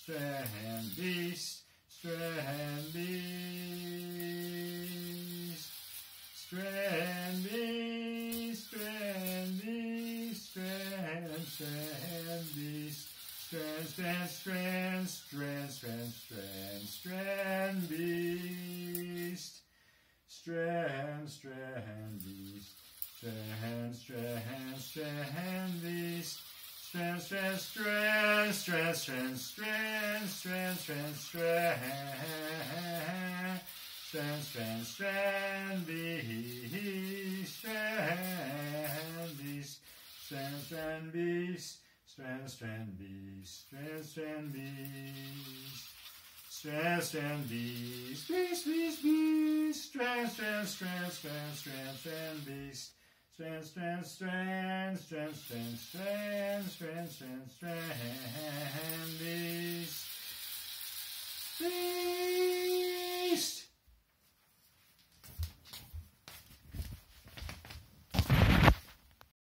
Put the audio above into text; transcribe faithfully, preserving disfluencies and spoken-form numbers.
Strandbeest, Strandbeest, Strandbeest, Strandbeest, Strand, Strandbeest, Strand, Strand, Strand, Strand, Strand, Strand, Strandbeest, Strand, Strandbeest, Strand, Strand, Strandbeest, Strand, strand, strand, strand, strand, strand, strand, strand, strand, strand, strand, strandbeest, strandbeest, strand, strandbeest, strand, strandbeest, strand, strandbeest, strand, strandbeest, beast, beast, beast, strand, strand, strand, strand, strand, strandbeest. Strand, strand, strand, strand, strand, strand, strand, strand, strand.